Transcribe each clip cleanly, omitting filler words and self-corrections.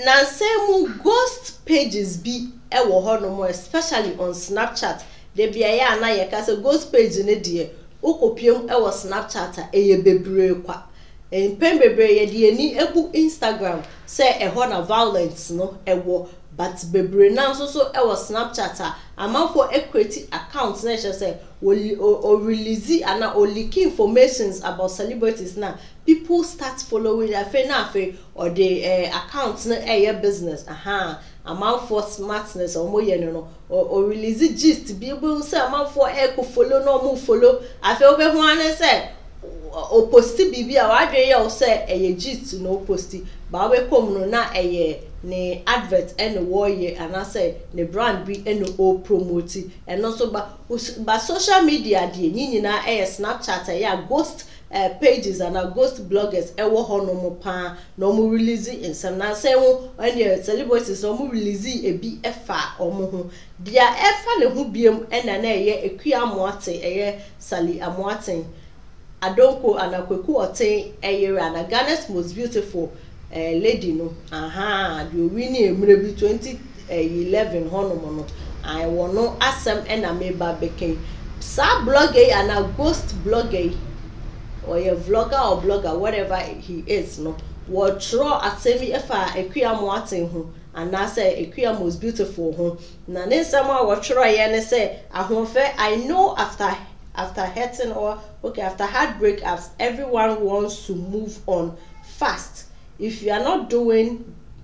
na same ghost pages be ewo ho no more, especially on Snapchat. De bia ya na ye ka say ghost page ne de ukopiem ewo Snapchat eye bebre kwa. Pen bebre ye de ni ebu Instagram say eho na violence no ewo, but bebre na so ewo Snapchat amanfo equity accounts na say o release and o leak informations about celebrities now. People start following their fe or the accounts na business. Amount for smartness or more or release gist be able to say amount for echo follow no move follow. I feel be one say o posti bibi a wadwe ye o say gist no posti ba we come no na ne advert and warrior and I say ne brand be and o promote and also ba social media de nyina Snapchat ghost pages and ghost bloggers ewo ho no mo pa no mo release in some na say wo and celebrities no mo release ebi efa omo ho dia efa ne ho biem na ekua moate Sally Amoaten Adonko anakweku oten na Ghana's most beautiful lady no the winning emre bi 2011 hono no I wono asem na meba beken sa blogger and ghost blogger or a vlogger or blogger whatever he is no what draw asemi efa ekua moaten ho and na say ekua most beautiful ho na ne sama what draw ye ne say ahonfe I know after hurting or after heartbreak as everyone wants to move on fast. If you are not doing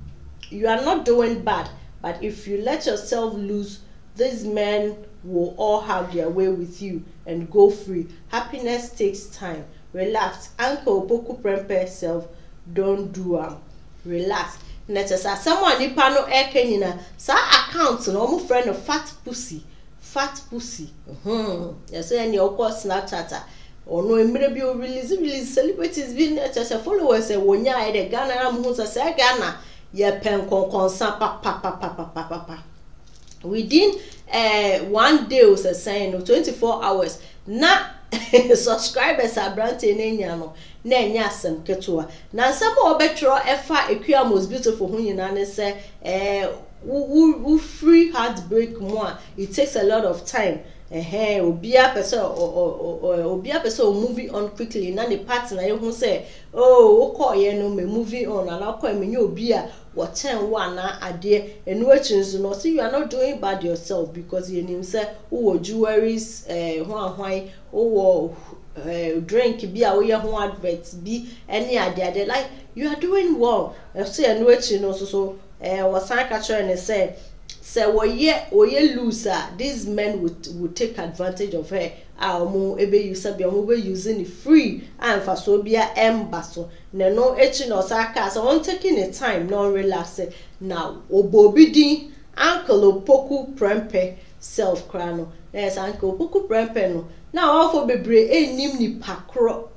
bad, but if you let yourself loose, these men will all have their way with you and go free. Happiness takes time. Relax. Uncle Opoku Prempeh self, don't do relax. Next, someone nipa no kenyina sa account no mo friend of fat pussy. Yes, any of course Snapchat. Or no emre bi o release celebrities bi na chese followers wonya de Ghana na mo say Ghana ye pen konsa pa within 1 day was saying 24 hours na subscribers are branching enya no na enya asem ketua na nsem obetro efa ekua most beautiful hu nyina ne say who free heartbreak more. It takes a lot of time. Obia person moving on quickly. Na the partner you say, oh, okay, no me moving on, and I'll call me you obia what 10 a day and watching no see you are not doing bad yourself because you name say oh jewelries why oh drink be away your adverts be any idea like you are doing well. See and watching also was I catching and say oye loser these men would take advantage of her mo ebe use be using it free and for so be embasso no no saka so on taking the time no relax now obobidi Uncle Opoku Prempeh self crano yes Uncle Opoku Prempeh no now all for bebre enim ni pakro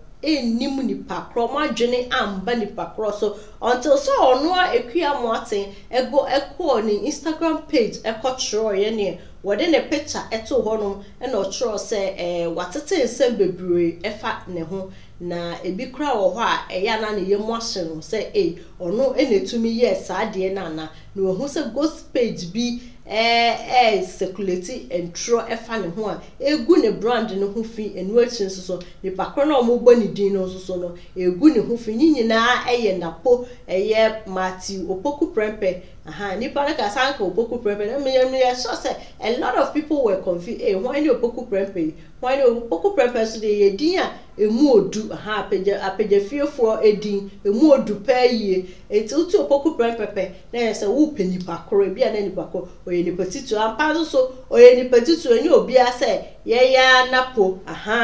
madwene amba ni pakro so until so ono ekua moaten ego ni Instagram page ekotro ye ne wode ne picture eto honom e no tro se watete nsem bebre efa ne ho na ebi kra wo ho a eya na ne yemu ahye no se ono enetumi ye saade na ohun se ghost page bi circulate and throw efa ne ho a egu ne brand ne ho fi enu achin so ne pakro na omogbo ne din no so no egu ne ho fi nyina napo Matthew Opoku Prempeh nipa na ka sanka Opoku Prempeh na me so say a lot of people were confused why no Opoku Prempeh why no Opoku Prempeh so de yedin a emu odu apagya fiefo edin emu odu pa yie etutu Opoku Prempeh na say wo penipa koro bia na nipa ko oye nipa titu ampa so oye nipa titu enye obi a say ye ya napo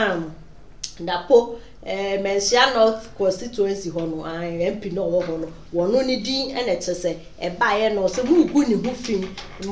napo Mensia North constituency hono MP no wo hono wono ni din ene chese baye no so mu gu ni hu fin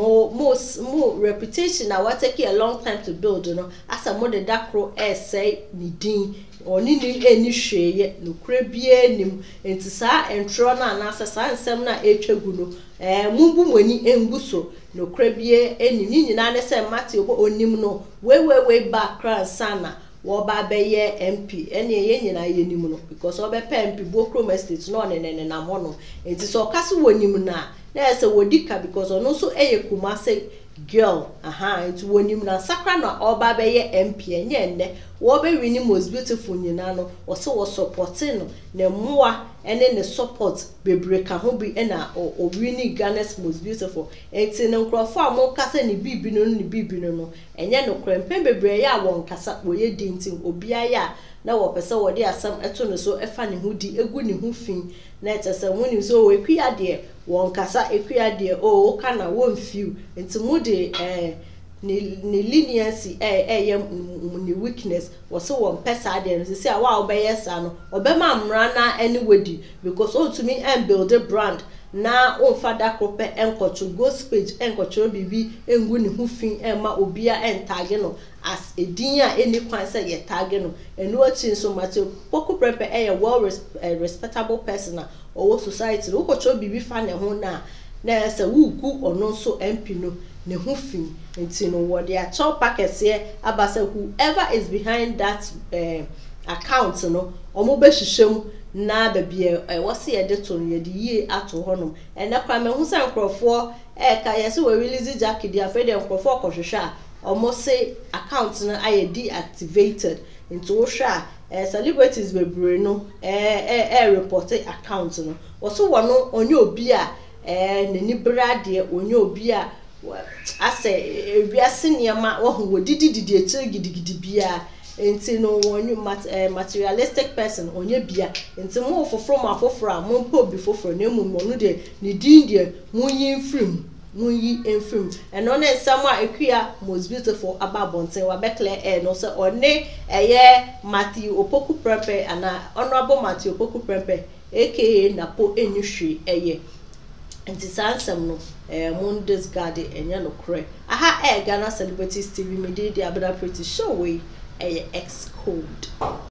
mo reputation na what take a long time to build no asa mo de dakro say ni din oni ni eni hweye no kura bia nim enti sa entro na na asa nsem na etwagu no mumbu moni engu so no kura bia eni ni nyina ne se mate obo onim no we background sana wo ba be ye MP ene ye nyina ye nim no because wo be MP Bokrom Estate no ne na mo no enti so kase wonim na na say wodika because ono so eye Kumase girl nti wonim na sakra na oba be ye MP enye enne wo be wini most beautiful nyina no wo se wo supporting no na moa ene ne support bebre ka ho bi na o wini Ghana's most beautiful enti ne nkrofo amon kasa ni bibi no enye no krempe bebre ya won kasa wo ye dintin obi aya na wo pese wo de asam eto no so efa ne ho di egu ne ho fin na etese woni so we kwia de won kasa ekwia de o kana won fiu enti mu de ni leniency ni weakness was so one person there say wa obeye sa no obema mra na anyway because on to me and build a brand na on father kope enkocho ghost page enkocho bibi engu ni hu fin ma obia entag no as a din a any kwan say ye tag no enu achi so much poku prepe well respectable person na or society no kocho bibi fa ne ho na say wu ku ono so MP no ne hu fin enti no what their top packets here abasa whoever is behind that account no omo be hihwem na babie wose ye de to ye de yie ato honom ena kwa me hu san krofo ka ye se we release jacket dia fe de krofo kohwehwa omo se account no aye deactivated into ohwa celebrities bebre no report account no woso wono onye obi a nani brade onye obi a ase wiase niema wo hu wodididi eche gidigidi bia enti no wonyu materialistic person onye bia enti mo foforo ma foforo mo mpo bi foforo na emu mo no de ni din de munyi enfrim eno na nsam a ekua most beautiful ababonten wa bekle no se one eye Matthew Opoku Prempeh ana honorable Matthew Opoku Prempeh aka Napo Enyuhwe eye enti sansam no Mondays Garden enya no kre aha Ghana Celebrities TV media abada pretty show we X code.